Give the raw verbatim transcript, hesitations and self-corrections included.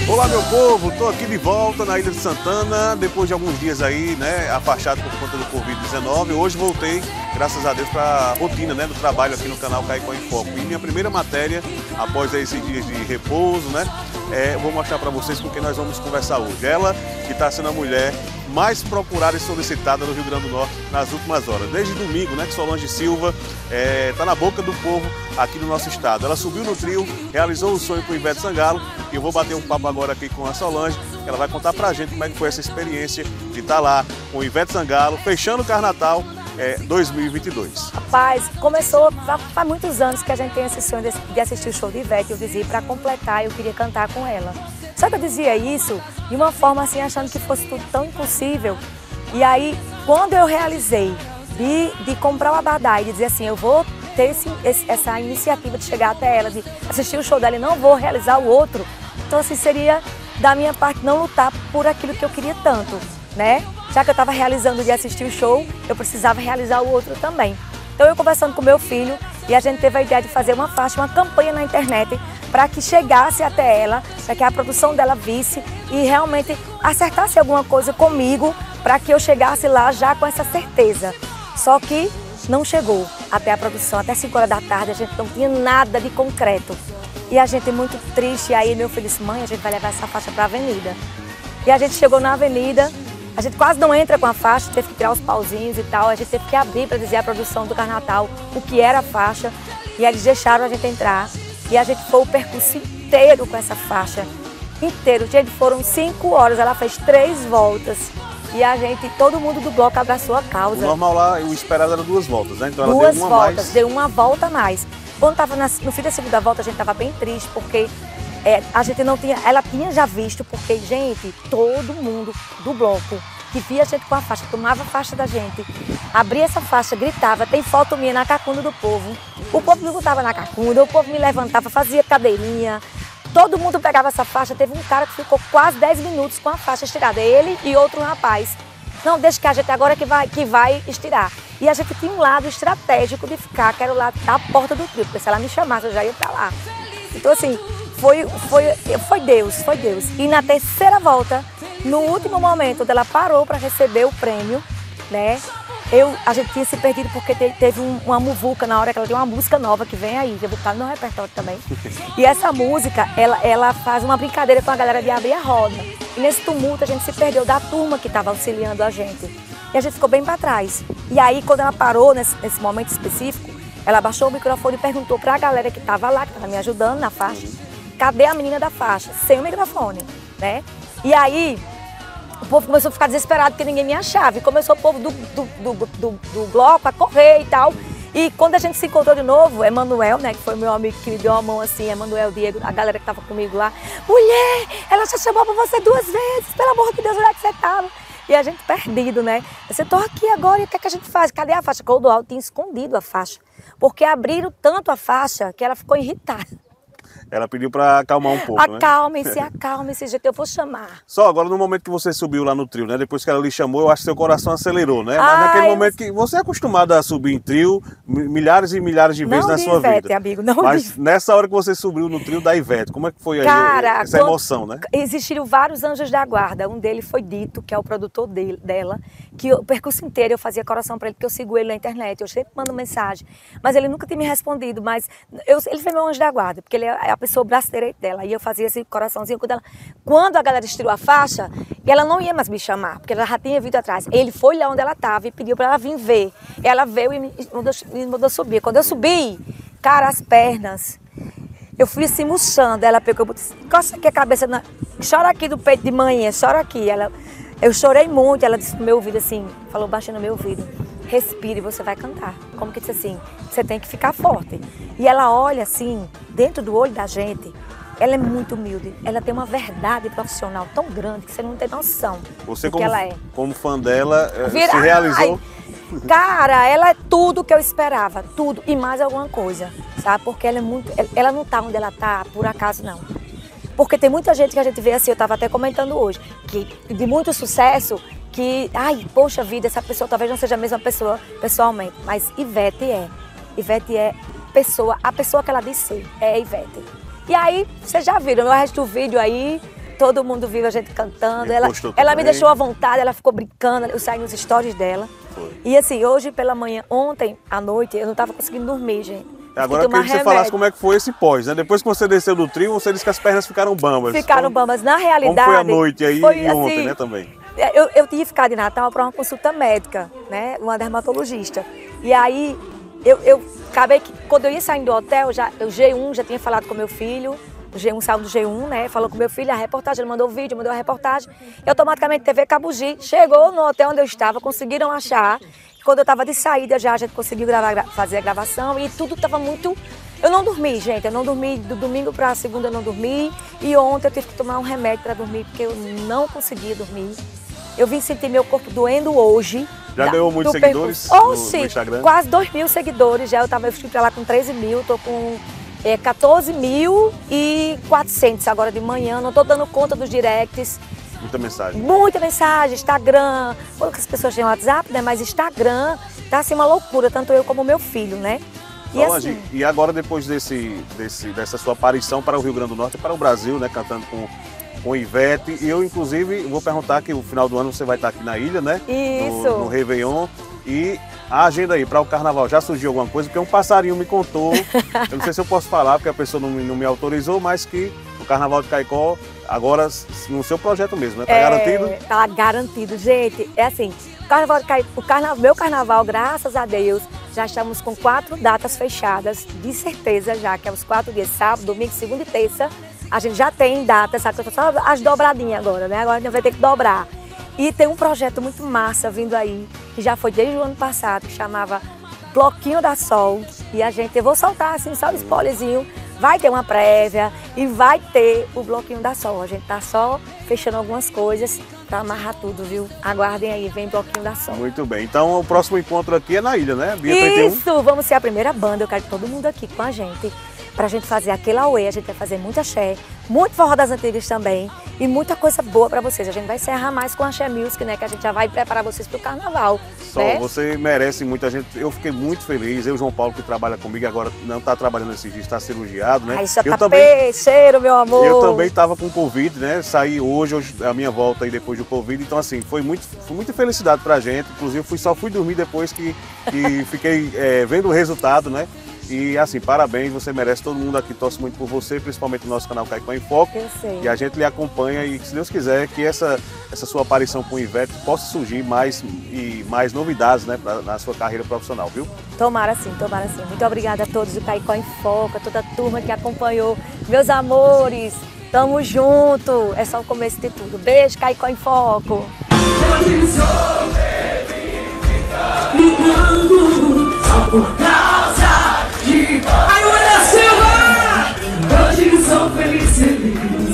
Olá, meu povo, estou aqui de volta na Ilha de Santana, depois de alguns dias aí, né, afastado por conta do Covid dezenove. Hoje voltei, graças a Deus, para a rotina, né, do trabalho aqui no canal Caicó em Foco. E minha primeira matéria, após esses dias de repouso, né, é, eu vou mostrar para vocês com quem nós vamos conversar hoje. Ela, que está sendo a mulher mais procurada e solicitada no Rio Grande do Norte nas últimas horas. Desde domingo, né, que Solange Silva está é, na boca do povo aqui no nosso estado. Ela subiu no trio, realizou o sonho com Ivete Sangalo e eu vou bater um papo agora aqui com a Solange. Ela vai contar pra gente como é que foi essa experiência de estar lá com Ivete Sangalo, fechando o Carnatal é, dois mil e vinte e dois. Rapaz, começou faz muitos anos que a gente tem esse sonho de assistir o show de Ivete. Eu dizia, para completar, eu queria cantar com ela. Só que eu dizia isso de uma forma assim, achando que fosse tudo tão impossível. E aí, quando eu realizei de, de comprar o abadá e de dizer assim, eu vou ter esse, esse, essa iniciativa de chegar até ela, de assistir o show dela e não vou realizar o outro, então assim, seria da minha parte não lutar por aquilo que eu queria tanto, né? Já que eu estava realizando de assistir o show, eu precisava realizar o outro também. Então eu conversando com meu filho e a gente teve a ideia de fazer uma faixa, uma campanha na internet para que chegasse até ela, para que a produção dela visse e realmente acertasse alguma coisa comigo para que eu chegasse lá já com essa certeza. Só que não chegou até a produção, até cinco horas da tarde, a gente não tinha nada de concreto. E a gente muito triste, e aí meu filho disse, mãe, a gente vai levar essa faixa para a avenida. E a gente chegou na avenida, a gente quase não entra com a faixa, teve que tirar os pauzinhos e tal, a gente teve que abrir para dizer à produção do Carnatal o que era a faixa, e eles deixaram a gente entrar. E a gente foi o percurso inteiro com essa faixa, inteiro. Gente, foram cinco horas, ela fez três voltas. E a gente, todo mundo do bloco abraçou a causa. O normal lá, o esperado era duas voltas, né? Então ela duas deu uma voltas, mais. deu uma volta a mais. Quando estava no fim da segunda volta, a gente estava bem triste, porque é, a gente não tinha, ela tinha já visto, porque, gente, todo mundo do bloco que via a gente com a faixa, tomava a faixa da gente, abria essa faixa, gritava, tem foto minha na cacunda do povo. O povo me botava na cacunda, o povo me levantava, fazia cadeirinha. Todo mundo pegava essa faixa, teve um cara que ficou quase dez minutos com a faixa estirada, ele e outro rapaz. Não, deixa que a gente agora que vai, que vai estirar. E a gente tinha um lado estratégico de ficar, que era o lado da porta do trio, porque se ela me chamasse eu já ia pra lá. Então assim, foi, foi, foi Deus, foi Deus. E na terceira volta, no último momento, ela parou para receber o prêmio, né? Eu, a gente tinha se perdido porque teve um, uma muvuca na hora que ela tem uma música nova que vem aí, que eu vou botar no meu repertório também. E essa música, ela, ela faz uma brincadeira com a galera de abrir a roda. E nesse tumulto a gente se perdeu da turma que estava auxiliando a gente. E a gente ficou bem para trás. E aí quando ela parou nesse, nesse momento específico, ela baixou o microfone e perguntou para a galera que estava lá, que estava me ajudando na faixa, cadê a menina da faixa? Sem o microfone, né? E aí o povo começou a ficar desesperado porque ninguém me achava. E começou o povo do, do, do, do, do bloco a correr e tal. E quando a gente se encontrou de novo, Emanuel, né, que foi meu amigo que me deu a mão assim, Emanuel, Diego, a galera que estava comigo lá. Mulher, ela já chamou pra você duas vezes, pelo amor de Deus, onde é que você estava? E a gente perdido, né? Você tô aqui agora e o que é que a gente faz? Cadê a faixa? Clodoaldo tinha escondido a faixa. Porque abriram tanto a faixa que ela ficou irritada. Ela pediu para acalmar um pouco, né? Acalme-se, acalme-se, gente, eu vou chamar. Só agora no momento que você subiu lá no trio, né? Depois que ela lhe chamou, eu acho que seu coração acelerou, né? Mas Ai, naquele momento que você é acostumada a subir em trio milhares e milhares de vezes não na de sua Ivete, vida. Amigo, não Mas de... nessa hora que você subiu no trio da Ivete, como é que foi aí Cara, essa emoção, né? Existiram vários anjos da guarda. Um deles foi Dito, que é o produtor dele, dela, que o percurso inteiro eu fazia coração para ele, porque eu sigo ele na internet, eu sempre mando mensagem. Mas ele nunca tinha me respondido, mas eu, ele foi meu anjo da guarda, porque ele é a pessoa braceira dela. E eu fazia esse coraçãozinho quando ela... Quando a galera estirou a faixa, ela não ia mais me chamar, porque ela já tinha vindo atrás. Ele foi lá onde ela estava e pediu para ela vir ver. Ela veio e me mandou, me mandou subir. Quando eu subi, cara, as pernas, eu fui assim murchando. Ela pegou e disse, encosta aqui a cabeça, na... chora aqui do peito de manhã, chora aqui. Ela... Eu chorei muito, ela disse no meu ouvido assim, falou baixinho no meu ouvido, respire e você vai cantar. Como que disse assim, você tem que ficar forte. E ela olha assim, dentro do olho da gente, ela é muito humilde, ela tem uma verdade profissional tão grande que você não tem noção você do como, que ela é. como fã dela, Vira... se realizou? Ai, cara, ela é tudo que eu esperava, tudo e mais alguma coisa, sabe? Porque ela é muito, ela não tá onde ela tá por acaso não. Porque tem muita gente que a gente vê assim, eu estava até comentando hoje, que de muito sucesso, que, ai, poxa vida, essa pessoa talvez não seja a mesma pessoa pessoalmente, mas Ivete é. Ivete é pessoa, a pessoa que ela disse ser, é Ivete. E aí, vocês já viram, o resto do vídeo aí, todo mundo viu a gente cantando. E Ela, postou ela me também. deixou à vontade, ela ficou brincando, eu saí nos stories dela. Foi. E assim, hoje pela manhã, ontem à noite, eu não estava conseguindo dormir, gente. Agora eu queria que você falasse como é que foi esse pós, né? Depois que você desceu do trio, você disse que as pernas ficaram bambas. Ficaram como, bambas. Na realidade... Como foi a noite aí foi, e ontem, assim, né, também? Eu, eu tinha ficado em Natal para uma consulta médica, né? Uma dermatologista. E aí, eu, eu acabei que, quando eu ia saindo do hotel, já, o G um já tinha falado com meu filho, o G um saiu do G um, né? Falou com meu filho, a reportagem, ele mandou o vídeo, mandou a reportagem. E automaticamente T V Cabugi chegou no hotel onde eu estava, conseguiram achar. Quando eu estava de saída já, a gente conseguiu gravar, fazer a gravação e tudo estava muito... Eu não dormi, gente, eu não dormi, do domingo para a segunda eu não dormi. E ontem eu tive que tomar um remédio para dormir, porque eu não conseguia dormir. Eu vim sentir meu corpo doendo hoje. Já da, ganhou muitos seguidores oh, no, sim, no Instagram? Quase dois mil seguidores já. Eu tava, eu fui pra lá com treze mil, tô com é, quatorze mil e quatrocentos agora de manhã. Não tô dando conta dos directs. Muita mensagem. Muita mensagem, Instagram. Poucas pessoas têm WhatsApp, né? Mas Instagram tá assim uma loucura, tanto eu como meu filho, né? E, Solange, assim, e agora depois desse, desse, dessa sua aparição para o Rio Grande do Norte e para o Brasil, né? Cantando com... com Ivete, e eu inclusive vou perguntar que no final do ano você vai estar aqui na ilha, né? Isso. No, no Réveillon. E a agenda aí para o carnaval, já surgiu alguma coisa? Porque um passarinho me contou, eu não sei se eu posso falar, porque a pessoa não, não me autorizou, mas que o Carnaval de Caicó, agora no seu projeto mesmo, né? Tá é, garantido? Tá garantido, gente. É assim, o carnaval, de Caicó, o carnaval, meu carnaval, graças a Deus, já estamos com quatro datas fechadas, de certeza já, que é os quatro dias, sábado, domingo, segunda e terça. A gente já tem datas, sabe? Só as dobradinhas agora, né? Agora a gente vai ter que dobrar. E tem um projeto muito massa vindo aí, que já foi desde o ano passado, que chamava Bloquinho da Sol. E a gente, eu vou soltar assim, só um spoilerzinho, vai ter uma prévia e vai ter o Bloquinho da Sol. A gente tá só fechando algumas coisas para amarrar tudo, viu? Aguardem aí, vem Bloquinho da Sol. Muito bem. Então o próximo encontro aqui é na ilha, né? Dia trinta e um. Isso! Vamos ser a primeira banda, eu quero todo mundo aqui com a gente. Pra gente fazer aquele auê, a gente vai fazer muita axé, muito forró das antigas também e muita coisa boa pra vocês. A gente vai encerrar mais com a Axé Music, né? Que a gente já vai preparar vocês pro carnaval. Só, né? você merece muita gente. Eu fiquei muito feliz. Eu, João Paulo, que trabalha comigo agora, não tá trabalhando esses dias, tá cirurgiado, né? Ai, só eu tá também, cheiro, meu amor. Eu também tava com Covid, né? Saí hoje, hoje, a minha volta aí depois do Covid. Então, assim, foi, muito, foi muita felicidade pra gente. Inclusive, fui, só fui dormir depois que, que fiquei é, vendo o resultado, né? E assim, parabéns, você merece, todo mundo aqui torce muito por você, principalmente o nosso canal Caicó em Foco. Eu sei. E a gente lhe acompanha e, se Deus quiser, que essa, essa sua aparição com o Ivete possa surgir mais e mais novidades, né, pra, na sua carreira profissional, viu? Tomara sim, tomara sim. Muito obrigada a todos do Caicó em Foco, a toda a turma que acompanhou. Meus amores, tamo junto. É só o começo de tudo. Beijo, Caicó em Foco. Só por causa de Ai, olha Silva! Hoje sou feliz, feliz.